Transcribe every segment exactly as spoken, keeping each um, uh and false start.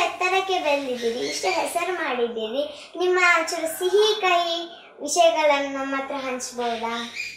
ಎತ್ತರಕ್ಕೆ ಬೆಳೆದಿದ್ದೀರಿ, ಇಷ್ಟು ಹೆಸರು ಮಾಡಿದ್ದೀರಿ. ನಿಮ್ಮ ಚೂರು ಸಿಹಿ ಕಹಿ ವಿಷಯಗಳನ್ನು ನಮ್ಮ ಹತ್ರ ಹಂಚ್ಬೋದಾ?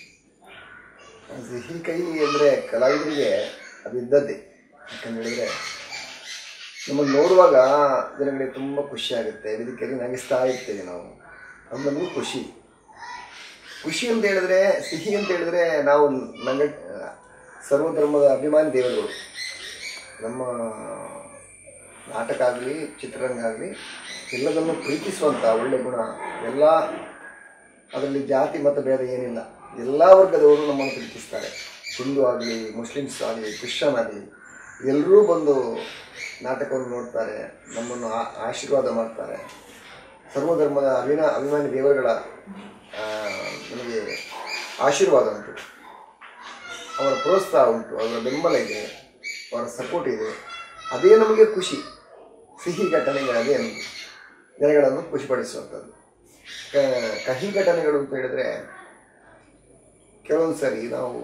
ಸಿಹಿ ಕಹಿ ಅಂದರೆ ಕಲಾವಿದರಿಗೆ ಅದು ಇದ್ದದ್ದೇ. ಯಾಕಂತ ಹೇಳಿದ್ರೆ ನಮ್ಮನ್ನು ನೋಡುವಾಗ ಜನಗಳಿಗೆ ತುಂಬ ಖುಷಿ ಆಗುತ್ತೆ. ವೇದಿಕೆಯಲ್ಲಿ ನಗಿಸ್ತಾ ಇರ್ತೇವೆ ನಾವು, ಅದು ನಮಗೂ ಖುಷಿ. ಖುಷಿ ಅಂತ ಹೇಳಿದ್ರೆ, ಸಿಹಿ ಅಂತ ಹೇಳಿದ್ರೆ ನಾವು ನಗ ಸರ್ವಧರ್ಮದ ಅಭಿಮಾನಿ ದೇವರುಗಳು. ನಮ್ಮ ನಾಟಕ ಆಗಲಿ ಚಿತ್ರರಂಗ ಆಗಲಿ ಎಲ್ಲದನ್ನು ಪ್ರೀತಿಸುವಂಥ ಒಳ್ಳೆಯ ಗುಣ ಎಲ್ಲ, ಅದರಲ್ಲಿ ಜಾತಿ ಮತ್ತು ಭೇದ ಏನಿಲ್ಲ. ಎಲ್ಲ ವರ್ಗದವರು ನಮ್ಮನ್ನು ಪ್ರೀತಿಸ್ತಾರೆ. ಹಿಂದೂ ಆಗಲಿ, ಮುಸ್ಲಿಮ್ಸ್ ಆಗಲಿ, ಕ್ರಿಶ್ಚನ್ ಆಗಲಿ ಎಲ್ಲರೂ ಬಂದು ನಾಟಕವನ್ನು ನೋಡ್ತಾರೆ, ನಮ್ಮನ್ನು ಆಶೀರ್ವಾದ ಮಾಡ್ತಾರೆ. ಸರ್ವಧರ್ಮದ ಅಭಿನಾ ಅಭಿಮಾನಿ ದೇವರುಗಳ ನಮಗೆ ಆಶೀರ್ವಾದ ಉಂಟು, ಅವರ ಪ್ರೋತ್ಸಾಹ ಉಂಟು, ಅವರ ಬೆಂಬಲ ಇದೆ, ಅವರ ಸಪೋರ್ಟ್ ಇದೆ. ಅದೇ ನಮಗೆ ಖುಷಿ. ಸಿಹಿ ಘಟನೆಗಳು ಅದೇ ನಮಗೆ ಜನಗಳನ್ನು ಖುಷಿಪಡಿಸುವಂಥದ್ದು. ಕಹಿ ಘಟನೆಗಳು ಅಂತ ಹೇಳಿದ್ರೆ, ಕೆಲವೊಂದು ಸರಿ ನಾವು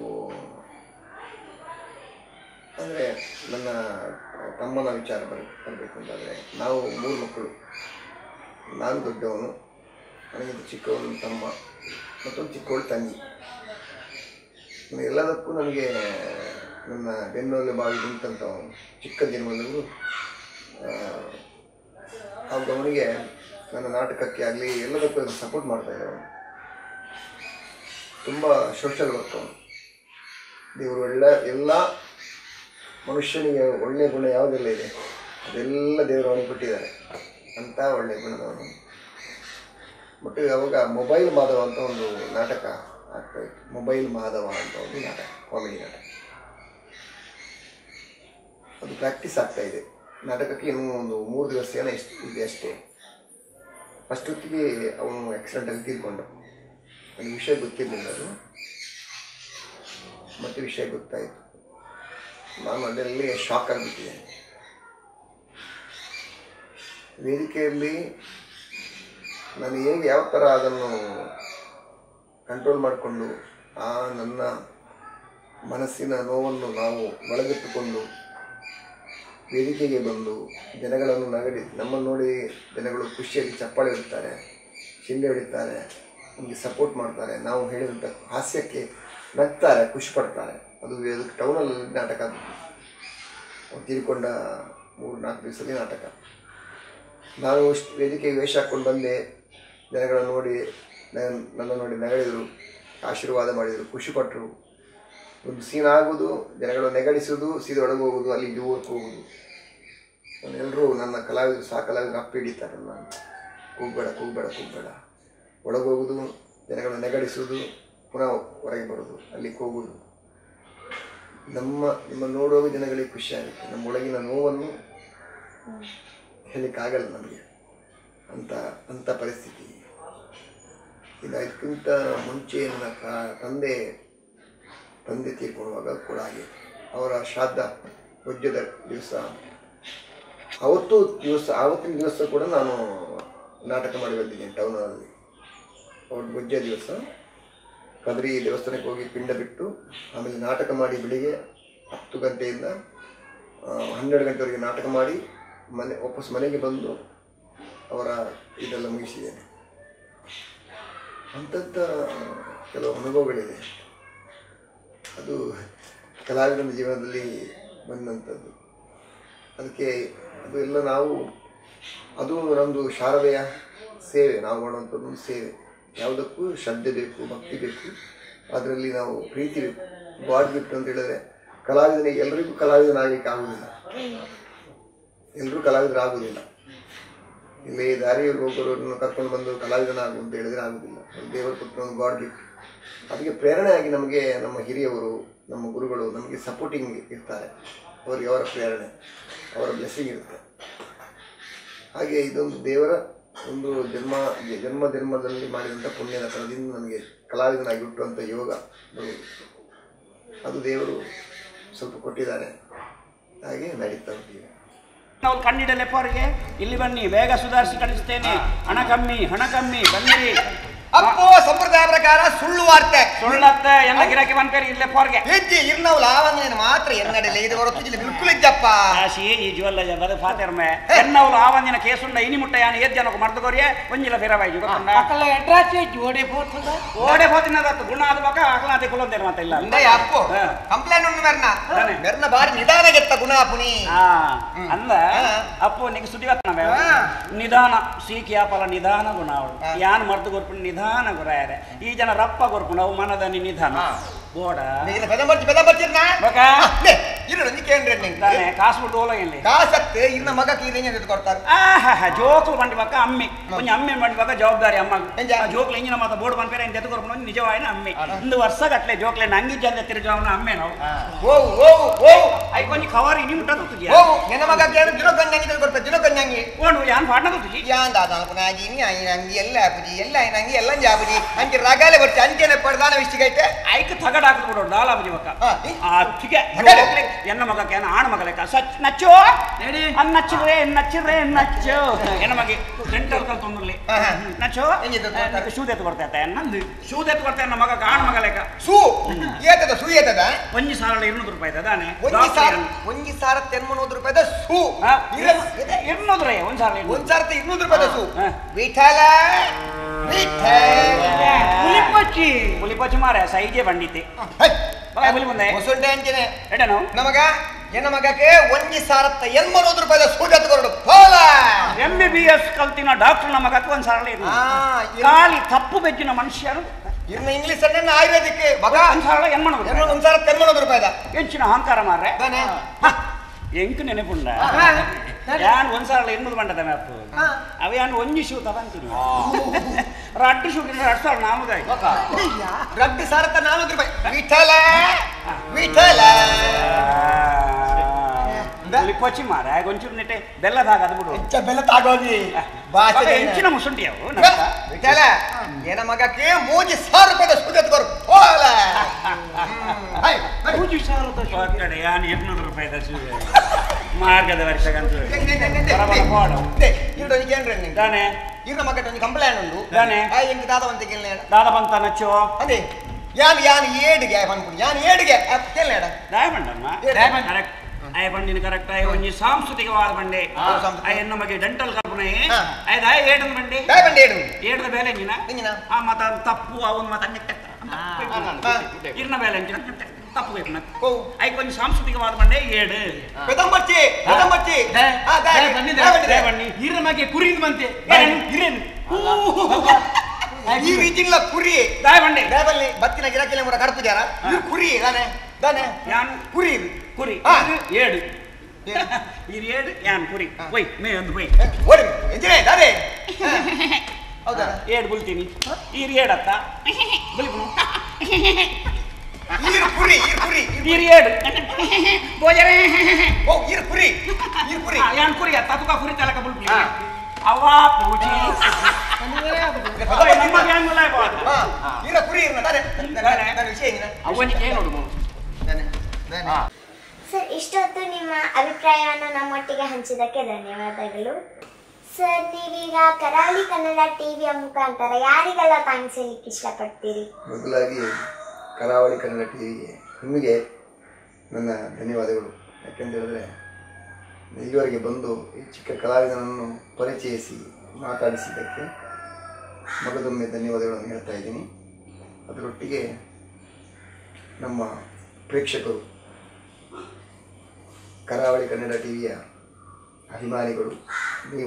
ಅಂದರೆ ನನ್ನ ತಮ್ಮನ ವಿಚಾರ ಬರ ಬರಬೇಕು ಅಂತಂದರೆ, ನಾವು ಮೂರು ಮಕ್ಕಳು, ನಾನು ದೊಡ್ಡವನು, ನನಗಿಂತ ಚಿಕ್ಕವನು ತಮ್ಮ, ಮತ್ತೊಂದು ಚಿಕ್ಕವಳು ತಂಗಿ. ಎಲ್ಲದಕ್ಕೂ ನನಗೆ ನನ್ನ ಬೆನ್ನಲ್ಲಿ ಬಾವಿ ನಿಂತಂಥವನು ಚಿಕ್ಕ ಜನ್ಮದಲ್ಲೂ. ಆಗ ಅವನಿಗೆ ನನ್ನ ನಾಟಕಕ್ಕೆ ಆಗಲಿ ಎಲ್ಲದಕ್ಕೂ ಸಪೋರ್ಟ್ ಮಾಡ್ತಾಯಿದ್ದೆ. ಅವನು ತುಂಬ ಸೋಷಲ್ ವರ್ಕ್. ಅವನು ದೇವರು ಒಳ್ಳೆ ಎಲ್ಲ ಮನುಷ್ಯನಿಗೆ ಒಳ್ಳೆಯ ಗುಣ ಯಾವುದೆಲ್ಲ ಇದೆ ಅದೆಲ್ಲ ದೇವರು ಅವನಿಗೆ ಕೊಟ್ಟಿದ್ದಾರೆ ಅಂತ ಒಳ್ಳೆಯ ಗುಣದವನು. ಮತ್ತು ಅವಾಗ ಮೊಬೈಲ್ ಮಾಧವ ಅಂತ ಒಂದು ನಾಟಕ ಆಗ್ತಾಯಿತ್ತು. ಮೊಬೈಲ್ ಮಾಧವ ಅಂತ ಒಂದು ನಾಟಕ, ಕಾಮಿಡಿ ನಾಟಕ. ಅದು ಪ್ರಾಕ್ಟೀಸ್ ಆಗ್ತಾಯಿದೆ. ನಾಟಕಕ್ಕೆ ಇನ್ನೂ ಒಂದು ಮೂರು ದಿವಸ ಏನೋ ಎಷ್ಟು ಇದೆ ಅಷ್ಟೇ. ಫಸ್ಟ್ ಹೊತ್ತಿಗೆ ಅವನು ಆಕ್ಸಿಡೆಂಟಲ್ಲಿ ತೀರ್ಕೊಂಡು, ನನಗೆ ವಿಷಯ ಗೊತ್ತಿರಲಿಲ್ಲ. ಅದು ಮತ್ತೆ ವಿಷಯ ಗೊತ್ತಾಯಿತು. ನಾನು ಅದರಲ್ಲಿ ಶಾಕ್ ಆಗಿಬಿಟ್ಟಿದ್ದೇನೆ. ವೇದಿಕೆಯಲ್ಲಿ ನಾನು ಹೇಗೆ ಯಾವ ಥರ ಅದನ್ನು ಕಂಟ್ರೋಲ್ ಮಾಡಿಕೊಂಡು ಆ ನನ್ನ ಮನಸ್ಸಿನ ನೋವನ್ನು ನಾವು ಒಳಗೆತ್ತುಕೊಂಡು ವೇದಿಕೆಗೆ ಬಂದು ಜನಗಳನ್ನು ನಗಡಿ ನಮ್ಮನ್ನು ನೋಡಿ ಜನಗಳು ಖುಷಿಯಾಗಿ ಚಪ್ಪಾಳೆ ಹೊಡಿತಾರೆ, ಶಿಲ್ಲೆ ಹೊಡಿತಾರೆ, ನಮಗೆ ಸಪೋರ್ಟ್ ಮಾಡ್ತಾರೆ. ನಾವು ಹೇಳಿದಂಥ ಹಾಸ್ಯಕ್ಕೆ ನಗ್ತಾರೆ, ಖುಷಿ ಪಡ್ತಾರೆ. ಅದು ಅದಕ್ಕೆ ಟೌನಲ್ಲಿ ನಾಟಕ ತೀರಿಕೊಂಡ ಮೂರು ನಾಲ್ಕು ದಿವಸದಲ್ಲಿ ನಾಟಕ. ನಾನು ವೇದಿಕೆಗೆ ವೇಷ ಹಾಕ್ಕೊಂಡು ಬಂದೆ. ಜನಗಳನ್ನು ನೋಡಿ ನನ್ನ ನೋಡಿ ನಗಳಿದರು, ಆಶೀರ್ವಾದ ಮಾಡಿದರು, ಖುಷಿಪಟ್ಟರು. ಒಂದು ಸೀನ್ ಆಗೋದು, ಜನಗಳು ನೆಗಡಿಸೋದು, ಸೀದಾ ಒಳಗೆ ಹೋಗೋದು, ಅಲ್ಲಿ ದೂರಕ್ಕೆ ಹೋಗೋದು. ಎಲ್ಲರೂ ನನ್ನ ಕಲಾವಿದರು ಸಹ ಕಲಾವಿದರು ಅಪ್ಪಿ ಹಿಡಿತಾರೆ. ನಾನು ಕೂಗಬೇಡ ಕೂಗಬೇಡ ಕೂಗಬೇಡ ಒಳಗೆ ಹೋಗೋದು, ಜನಗಳನ್ನು ನೆಗಡಿಸೋದು, ಪುನಃ ಹೊರಗೆ ಬರೋದು, ಅಲ್ಲಿಗೆ ಹೋಗೋದು. ನಮ್ಮ ನಿಮ್ಮ ನೋಡುವಾಗ ಜನಗಳಿಗೆ ಖುಷಿಯಾಗುತ್ತೆ. ನಮ್ಮ ಒಳಗಿನ ನೋವನ್ನು ಹೇಳಲಿಕ್ಕಾಗಲ್ಲ ನಮಗೆ. ಅಂಥ ಅಂಥ ಪರಿಸ್ಥಿತಿ. ಇದಕ್ಕಿಂತ ಮುಂಚೆ ನನ್ನ ಕ ತಂದೆ ತಂದೆ ತೀರ್ಕೊಳ್ಳುವಾಗ ಕೂಡ ಹಾಗೆ. ಅವರ ಶ್ರಾದ್ದ ವಜ್ರದ ದಿವಸ, ಅವತ್ತು ದಿವಸ ಆವತ್ತಿನ ದಿವಸ ಕೂಡ ನಾನು ನಾಟಕ ಮಾಡಿ ಬಂದಿದ್ದೇನೆ ಟೌನಲ್ಲಿ. ಅವತ್ತು ವಜ್ರ ದಿವಸ ಕದ್ರಿ ದೇವಸ್ಥಾನಕ್ಕೆ ಹೋಗಿ ಪಿಂಡ ಬಿಟ್ಟು ಆಮೇಲೆ ನಾಟಕ ಮಾಡಿ ಬೆಳಿಗ್ಗೆ ಹತ್ತು ಗಂಟೆಯಿಂದ ಹನ್ನೆರಡು ಗಂಟೆವರೆಗೆ ನಾಟಕ ಮಾಡಿ ಮನೆ ವಾಪಸ್ ಮನೆಗೆ ಬಂದು ಅವರ ಇದೆಲ್ಲ ಮುಗಿಸಿದ್ದೇನೆ. ಅಂಥದ್ದ ಕೆಲವು ಅನುಭವಗಳಿದೆ. ಅದು ಕಲಾವಿದನ ಜೀವನದಲ್ಲಿ ಬಂದಂಥದ್ದು. ಅದಕ್ಕೆ ಅದು ಎಲ್ಲ ನಾವು ಅದು ನಮ್ಮದು ಶಾರದೆಯ ಸೇವೆ. ನಾವು ಮಾಡುವಂಥದ್ದು ಸೇವೆ. ಯಾವುದಕ್ಕೂ ಶ್ರದ್ಧೆ ಬೇಕು, ಭಕ್ತಿ ಬೇಕು, ಅದರಲ್ಲಿ ನಾವು ಪ್ರೀತಿ ಬೇಕು. ಗಾಡ್ ಗಿಫ್ಟ್ ಅಂತ ಹೇಳಿದ್ರೆ ಕಲಾವಿದನಿಗೆ ಎಲ್ಲರಿಗೂ ಕಲಾವಿದನಾಗಲಿಕ್ಕೆ ಆಗುವುದಿಲ್ಲ. ಎಲ್ಲರೂ ಕಲಾವಿದರಾಗುವುದಿಲ್ಲ. ಇಲ್ಲಿ ದಾರಿಯಲ್ಲಿ ಹೋಗೋರನ್ನು ಕರ್ಕೊಂಡು ಬಂದು ಕಲಾವಿದನಾಗು ಅಂತ ಹೇಳಿದರೆ ಆಗುವುದಿಲ್ಲ. ದೇವರು ಕೊಟ್ಟು ಒಂದು ಗಾಡ್ ಗಿಫ್ಟ್. ಅದಕ್ಕೆ ಪ್ರೇರಣೆಯಾಗಿ ನಮಗೆ ನಮ್ಮ ಹಿರಿಯವರು, ನಮ್ಮ ಗುರುಗಳು ನಮಗೆ ಸಪೋರ್ಟಿಂಗ್ ಇರ್ತಾರೆ. ಅವರಿಗೆ ಅವರ ಪ್ರೇರಣೆ, ಅವರ ಬ್ಲೆಸ್ಸಿಂಗ್ ಇರುತ್ತೆ. ಹಾಗೆ ಇದೊಂದು ದೇವರ ಒಂದು ಜನ್ಮ ಜನ್ಮ ಜನ್ಮದಲ್ಲಿ ಮಾಡಿದಂಥ ಪುಣ್ಯದ ಫಲದಿಂದ ನನಗೆ ಕಲಾವಿದನಾಗಿ ಹುಟ್ಟುವಂಥ ಯೋಗ ಅದು ದೇವರು ಸ್ವಲ್ಪ ಕೊಟ್ಟಿದ್ದಾರೆ. ಹಾಗೆ ನಡೀತಾ ಹೋಗ್ತೀವಿ. ನಾವು ಕಣ್ಣಿಡಲೆಪ್ಪವರಿಗೆ ಇಲ್ಲಿ ಬನ್ನಿ, ಬೇಗ ಸುಧಾರಿಸಿ ಕಳಿಸ್ತೇನೆ. ಹಣ ಕಮ್ಮಿ, ಹಣ ಕಮ್ಮಿ, ಬನ್ನಿರಿ. ಅಪ್ಪೋ ಸಂಪ್ರದಾಯ ಪ್ರಕಾರ ಸುಳ್ಳು ವಾರ್ತೆ ಸುಳ್ಳತ್ತೆ ಎಲ್ಲ ಗಿರಾಕಿ ಬಂದ್ಕರಿ ಇಲ್ಲೇ ಫೋರ್ಗೆ ಹೆಜ್ಜೆ ಇರ್ನವ್ ಲಾವಣ್ಯನ ಮಾತ್ರ ಎನ್ನಡಲೆ ಇದು ಹೊರತು ಜಿಲ್ಲೆ ಬಿಲ್ಕುಲ್ ಇದ್ದಪ್ಪ ಕಾಶಿ ಈ ಜ್ವಲ್ಲ ಬದ ಫಾತಿರ್ಮೆ ಎನ್ನವಲು ಆವಂದಿನ ಕೇಸುಂಡ ಇನಿ ಮುಟ್ಟ ಯಾನು ಏದ್ ಜನಕ್ಕೆ ಮರ್ದಗೋರಿಯೇ ಒಂಜಿಲ ಫಿರವಾಯಿ ಗೊತ್ತುಂಡ ಅಕಲ ಅಡ್ರಾಚೆ ಜೋಡೆ ಹೋತದ ಓಡೆ ಹೋತಿನದತ್ತು ಗುಣ ಆದ ಬಕ ಅಕಲಾತಿ ಕುಲಂದೇನು ಮತ್ತೆ ಇಲ್ಲ ಅಂದಯ್ಯ ಅಪ್ಪು ಕಂಪ್ಲೇಂಟ್ ಉಂಟು ಮೆರ್ನ ಮೆರ್ನ ಬಾರಿ ನಿಧಾನ ಗೆತ್ತ ಗುಣ ಪುನಿ ಆ ಅಂದ ಅಪ್ಪು ನಿಗೆ ಸುದ್ದಿ ಗೊತ್ತನವೆ ನಿಧಾನ ಸೀಕಿಯಾಪಲ ನಿಧಾನ ಗುಣ ಅವಳು ಯಾನ್ ಮರ್ದು ಗೊರ್ಪು ನಿಧಾನ ಗುರಾಯರೆ ಈ ಜನ ರಪ್ಪ ಗೊರ್ಪು ನಾವು ಮನದನಿ ನಿಧಾನ ಬೋಡ ನೀನು ಬೆದ ಬರ್ತಿ ಬೆದ ಬರ್ತಿರ್ನ ಬಕ ಇರು ನಂಗೆ ಕೇಂದ್ರ ನಿಂಗೆ ತಾನೆ ಕಾಸು ಬಿಟ್ಟು ಹೋಲ ಇಲ್ಲಿ ಕಾಸತ್ತೆ ಇನ್ನ ಮಗ ಕೀರೇನೆ ಎದ್ದು ಕೊಡ್ತಾರೆ ಆಹಾ ಜೋಕುಲು ಬಂಡಿ ಬಕ ಅಮ್ಮಿ ಕೊಂಚ ಅಮ್ಮಿ ಬಂಡಿ ಬಕ ಜವಾಬ್ದಾರಿ ಅಮ್ಮ ಎಂಜ? ಜೋಕ್ಲು ಇಂಜಿನ ಮಾತ ಬೋರ್ಡ್ ಬಂದ್ಪೇರೆ ಇಂತ ಎತ್ಕೊರ್ಪು ನಿಜವಾಯಿನ ಅಮ್ಮಿ ಒಂದು ವರ್ಷ ಗಟ್ಲೆ ಜೋಕ್ಲೆ ನಂಗಿ ಜಂದ ತಿರುಜವನ ಅಮ್ಮೆ ನಾವು ಓ ಓ ಓ ಐ ಕೊಂಚ ಖವಾರಿ ಇನಿ ಮುಟ್ಟ ತುಜಿಯ ಓ ನಿನ್ನ ಮಗ ಕೇಳು ದಿನ ಕಣ್ಣಂಗಿ ಎದ್ದು ಕೊಡ್ತಾರೆ ದಿನ ಕಣ್ಣಂಗಿ ಓಣು ಯಾನ್ ಪಾಡ್ನ ತುಜಿ ಯಾನ್ ದಾದ ನಾಗಿ ಆಯಿ ನಂಗಿ ಎಲ್ಲ ಆಪುಜಿ ಎಲ್ಲ ನಂಗಿ ಎಲ್ಲ ಜಾಬುಜಿ ಅಂಕೆ ರಗಾಲೆ ಬರ್ತಿ ಅಂಚೆನೆ ಪಡ್ದಾನ ವಿಷ್ಟಿಗೈತೆ ಐಕ್ ತಗಡ ಹಾಕಿ ಬಿಡೋಡು ದಾಲ ಬಜಿ ಬಕ್ಕ ಹಾ ಅತ್ತಿಗೆ ಎನ್ನ ಮಗ ಕೇನ ಆಣ ಮಗ ಲೆಕ್ಕ ಸಚ್ ನಚ್ಚು ಅನ್ ನಚ್ಚಿದ್ರೆ ನಚ್ಚಿದ್ರೆ ನಚ್ಚು ಎನ್ನ ಮಗೆ ಡೆಂಟಲ್ ಕಲ್ ತೊಂದ್ರಲ್ಲಿ ನಚ್ಚು ಶೂದ್ ಎತ್ತು ಬರ್ತೈತೆ ನಂದು ಶೂದ್ ಎತ್ತು ಬರ್ತೈತೆ ನನ್ನ ಮಗ ಆಣ ಮಗ ಲೆಕ್ಕ ಸೂ ಏತದ ಸೂ ಏತದ ಒಂಜಿ ಸಾವಿರ ಇನ್ನೂರು ರೂಪಾಯಿ ಅದಾನೆ ಒಂಜಿ ಸಾವಿರ ಒಂಜಿ ಸಾವಿರ ತೆನ್ಮನೂರು ರೂಪಾಯಿದ ಸೂ ಇನ್ನೂರು ರೇ ಒಂದ್ ಸಾವಿರ ಒಂದ್ ಸಾವಿರದ ಇನ್ನೂರು ರೂಪಾಯಿದ ಸೂ ವಿಠಲ ವಿಠಲ ಪುಲಿಪಚ್ಚಿ ಪುಲಿಪಚ್ಚಿ ಮಾರ ಸೈಜೆ ಬಂಡಿತೆ ಬುಲಿ ಮುಂದೆ ಹೊಸಂಡೆ ಅಂಚೆನೆ ಎಡನು ನಮಗ ಎನ್ನ ಮಗಕ್ಕೆ ಒಂಜಿ ಸಾವಿರದ ಎನ್ಮನೂರು ರೂಪಾಯಿದ ಸೂ ಎತ್ಕೊಡು ಹೋಲ ಎಂ ಬಿ ಬಿ ಎಸ್ ಕಲ್ತಿನ ಡಾಕ್ಟರ್ ನಮ್ಮ ಮಗಕ್ಕೆ ಒಂದ್ ಸಾವಿರ ಖಾಲಿ ತಪ್ಪು ಬೆಜ್ಜಿನ ಮನುಷ್ಯರು ಇನ್ನು ಇಂಗ್ಲಿಷ್ ಅನ್ನ ಆಯುರ್ವೇದಿಕ್ ಮಗ ಒಂದ್ ಸಾವಿರ ಏನ್ ಮಾಡೋದು ಒಂದ್ ಸಾವಿರದ ಎನ್ಮನೂರು ರೂಪಾಯಿದ ಹೆಚ್ಚಿನ ಅಹಂಕಾರ ಮಾರ್ರೆ ಎಂಕ್ ನೆನಪುಂಡ ಯಾನ್ ಒಂದ್ ಸಾವಿರ ಎಣ್ಣೂರು ಬಂಡದ ಮ್ಯಾಪು ಅವ ಯಾನ್ ಒಂಜಿ ಶೂ ತಗೊಂತೀನಿ ರಡ್ಡು ಶೂ ಎರಡು ಸಾವಿರ ನಾಲ್ಕು ರಡ್ಡು ಸಾವಿರದ ನಾಲ್ಕು ರೂಪಾಯಿ ವಿಠಲ ವಿಠಲ ಪೊಚ್ಚಿ ಮಾರ ಒಂಚೂರು ನೆಟ್ಟೆ ಬೆಲ್ಲದಾಗ ಅದು ಬಿಡು ಬೆಲ್ಲ ತಾಗೋಗಿ ಭಾಷೆ ಹೆಂಚಿನ ಮುಸುಂಟಿ ಅವು ವಿಠಲ ಏನ ಮಗಕ್ಕೆ ಮೂಜಿ ಸಾವಿರ ರೂಪಾಯಿದ ಸುಜತ್ ಕೊರು ಹೋಲ ಮೂಜಿ ಸಾವಿರದ ಕಡೆ ಯಾನ್ ಎಂಟ್ನೂರು ರೂಪಾಯಿದ ಶೂ ಮಾರ್ಗದ ವರ್ಷಗಂತೂ ತಾನೆ ಇನ್ನ ಮಗಕ್ಕೆ ಒಂದು ಕಂಪ್ಲೇಂಟ್ ಉಂಟು ತಾನೆ ಎಂಗೆ ದಾದವಂತ ಕೇಳನೇಡ ದಾದ ಬಂತ ನಚ್ಚು ಅದೇ ಯಾನ್ ಯಾನ್ ಏಡಿಗೆ ಬಂದ್ಬಿಡು ಯಾನ್ ಏಡಿಗೆ ಕೇಳನೇಡ ದಯಮಂಡಮ್ಮ ಕರೆಕ್ಟ್ ಅಯ್ಯ ಬಂಡಿನ ಕರೆಕ್ಟ್ ಅಯ್ಯ ಒಂಜಿ ಸಾಂಸ್ಕೃತಿಕವಾದ ಬಂಡೆ ಅಯ್ಯ ನಮಗೆ ಡೆಂಟಲ್ ಕಲ್ಪನೆ ಅಯ್ಯದ ಏಡದ ಬಂಡೆ ಬಂಡೆ ಏಡು ಏಡದ ಬೇಲೆ ಎಂಜಿನ ಆ ಮತ ತಪ್ಪು ಅವನ್ ಮತ ಇರ್ನ ಬೇಲೆ ಎಂಜಿನ ತಪ್ಪು ಬೇಕು ಅಯ್ಯ ಒಂಜಿ ಸಾಂಸ್ಕೃತಿಕವಾದ ಬಂಡೆ ಏಡು ಬೆದಂಬಚ್ಚಿ ಬೆದಂಬಚ್ಚಿ ಬನ್ನಿ ಇರ ಮಗೆ ಕುರಿಯಿಂದ ಬಂತೆ ಹಿರೇನು ಈ ರೀತಿಲ್ಲ ಕುರಿ ದಾಯ ಬಂಡೆ ದಾಯಬಲ್ಲಿ ಬತ್ತಿನ ಗಿರಾಕಿಲ್ಲ ಕೂಡ ಕಡ್ಪಿದ್ಯಾರ ಕುರಿ ತಾನೆ ತಾನೆ ಯಾನ್ ಕುರಿ ಕುರಿ ಏಡು ಇದು ಏಡು ಯಾನ್ ಕುರಿ ಒಯ್ ಮೇ ಒಂದು ಒಯ್ ಓಡಿ ಎಂಜಿನೇ ದಾರೆ ಹೌದಾ ಏಡು ಬುಲ್ತೀನಿ ಈರ್ ಏಡತ್ತ ಬುಲ್ಪುನು ಈರ್ ಕುರಿ ಈರ್ ಕುರಿ ಈರ್ ಏಡು ಬೋಜರೆ ಓ ಈರ್ ಕುರಿ ಈರ್ ಕುರಿ ಯಾನ್ ಕುರಿ ಅತ್ತ ತುಕ ಕುರಿ ತಲಕ ಬುಲ್ಪುನಿ ಅವ್ವ ಪೂಜಿ ನಮ್ಮ ಗ್ಯಾಂಗ್ ಮಲ್ಲ ಹಾ ಈರ ಕುರಿ ಇರ್ನ ದಾರೆ ದಾರೆ ವಿಷಯ ಏನಿನ ಅವನಿಗೆ ಏನು ನೋಡು ದಾನೆ ದಾನೆ ಸರ್ ಇಷ್ಟೊತ್ತು ನಿಮ್ಮ ಅಭಿಪ್ರಾಯವನ್ನು ನಮ್ಮೊಟ್ಟಿಗೆ ಹಂಚಿದ್ದಕ್ಕೆ ಧನ್ಯವಾದಗಳು ಸರ್ ನೀವೀಗ ಕರಾವಳಿ ಕನ್ನಡ ಟಿವಿಯ ಮುಖಾಂತರ ಯಾರಿಗೆಲ್ಲ ಥ್ಯಾಂಕ್ಸ್ ಹೇಳಲಿಕ್ಕೆ ಇಷ್ಟಪಡ್ತೀರಿ? ಮೊದಲಾಗಿ ಕರಾವಳಿ ಕನ್ನಡ ಟಿವಿಗೆ ನಿಮಗೆ ನನ್ನ ಧನ್ಯವಾದಗಳು. ಯಾಕೆಂತ ಹೇಳಿದ್ರೆ ಇಲ್ಲಿವರೆಗೆ ಬಂದು ಈ ಚಿಕ್ಕ ಕಲಾವಿದನನ್ನು ಪರಿಚಯಿಸಿ ಮಾತಾಡಿಸಿದ್ದಕ್ಕೆ ಮಗದೊಮ್ಮೆ ಧನ್ಯವಾದಗಳನ್ನು ಹೇಳ್ತಾ ಇದ್ದೀನಿ. ಅದರೊಟ್ಟಿಗೆ ನಮ್ಮ ಪ್ರೇಕ್ಷಕರು, ಕರಾವಳಿ ಕನ್ನಡ ಟಿವಿಯ ಅಭಿಮಾನಿಗಳು, ನೀವು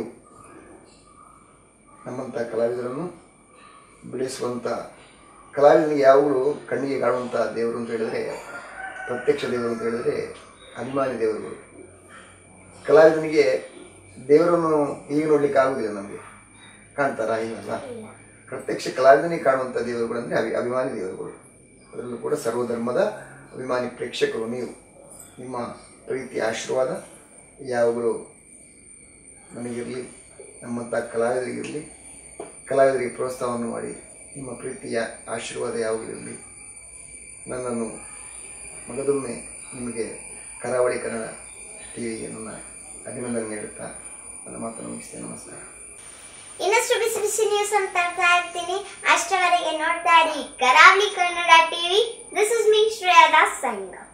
ನಮ್ಮಂಥ ಕಲಾವಿದರನ್ನು ಬೆಳೆಸುವಂಥ ಕಲಾವಿದನಿಗೆ ಯಾವಾಗಲೂ ಕಣ್ಣಿಗೆ ಕಾಣುವಂಥ ದೇವರು ಅಂತ ಹೇಳಿದರೆ, ಪ್ರತ್ಯಕ್ಷ ದೇವರು ಅಂತ ಹೇಳಿದರೆ ಅಭಿಮಾನಿ ದೇವರುಗಳು. ಕಲಾವಿದನಿಗೆ ದೇವರನ್ನು ಈಗ ನೋಡ್ಲಿಕ್ಕೆ ಆಗುವುದಿಲ್ಲ, ನಮಗೆ ಕಾಣ್ತಾರ ಏನಲ್ಲ. ಪ್ರತ್ಯಕ್ಷ ಕಲಾವಿದನಿಗೆ ಕಾಣುವಂಥ ದೇವರುಗಳು ಅಂದರೆ ಅಭಿ ಅಭಿಮಾನಿ ದೇವರುಗಳು. ಅದರಲ್ಲೂ ಕೂಡ ಸರ್ವಧರ್ಮದ ಅಭಿಮಾನಿ ಪ್ರೇಕ್ಷಕರು ನೀವು. ನಿಮ್ಮ ಪ್ರೀತಿ ಆಶೀರ್ವಾದ ಯಾವಾಗಲೂ ನನಗಿರಲಿ, ನಮ್ಮಂಥ ಕಲಾವಿದರಿಗಿರಲಿ. ಕಲಾವಿದರಿಗೆ ಪ್ರೋತ್ಸಾಹವನ್ನು ಮಾಡಿ ನಿಮ್ಮ ಪ್ರೀತಿಯ ಆಶೀರ್ವಾದ ಯಾವಾಗಲಿರಲಿ. ನನ್ನನ್ನು ಮಗದೊಮ್ಮೆ ನಿಮಗೆ ಕರಾವಳಿ ಕನ್ನಡ ಟಿವಿಗೆ ನನ್ನ ಅಭಿನಂದನೆ ನೀಡುತ್ತಾ ನನ್ನ ಮಾತನ್ನು ಮುಗಿಸ್ತೇನೆ. ನಮಸ್ಕಾರ. ಇನ್ನಷ್ಟು ಬಿಸಿ ಬಿಸಿ ನ್ಯೂಸ್ ಅಂತ ತರ್ತಾ ಇರ್ತೀನಿ. ಅಷ್ಟವರೆಗೆ ನೋಡ್ತಾ ಇರಿ Karavali Kannada TV. This is me Shreya Das signing of.